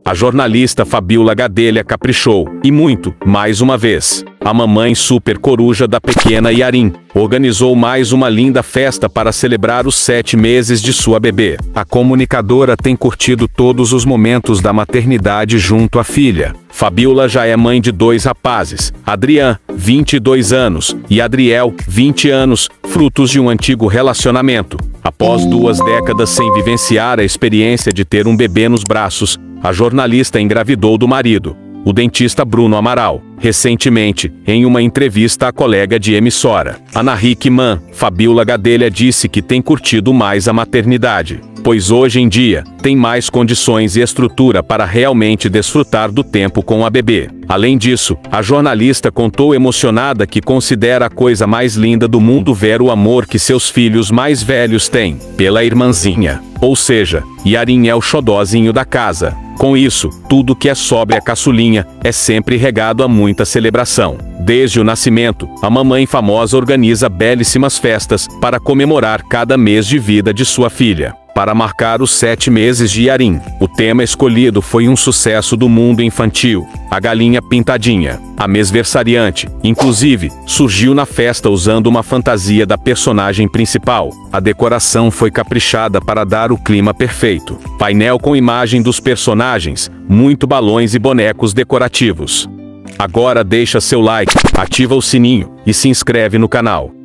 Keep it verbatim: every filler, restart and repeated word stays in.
A jornalista Fabiola Gadelha caprichou, e muito, mais uma vez. A mamãe super coruja da pequena Yarin organizou mais uma linda festa para celebrar os sete meses de sua bebê. A comunicadora tem curtido todos os momentos da maternidade junto à filha. Fabiola já é mãe de dois rapazes, Adrian, vinte e dois anos, e Adriel, vinte anos, frutos de um antigo relacionamento. Após duas décadas sem vivenciar a experiência de ter um bebê nos braços, a jornalista engravidou do marido, o dentista Bruno Amaral. Recentemente, em uma entrevista à colega de emissora, Ana Hickman, Fabiola Gadelha disse que tem curtido mais a maternidade, pois hoje em dia, tem mais condições e estrutura para realmente desfrutar do tempo com a bebê. Além disso, a jornalista contou emocionada que considera a coisa mais linda do mundo ver o amor que seus filhos mais velhos têm pela irmãzinha. Ou seja, Yarin é o xodózinho da casa. Com isso, tudo que é sobre a caçulinha é sempre regado a muita celebração. Desde o nascimento, a mamãe famosa organiza belíssimas festas para comemorar cada mês de vida de sua filha. Para marcar os sete meses de Yarin, o tema escolhido foi um sucesso do mundo infantil, a galinha pintadinha. A mesversariante, inclusive, surgiu na festa usando uma fantasia da personagem principal. A decoração foi caprichada para dar o clima perfeito. Painel com imagem dos personagens, muito balões e bonecos decorativos. Agora deixa seu like, ativa o sininho e se inscreve no canal.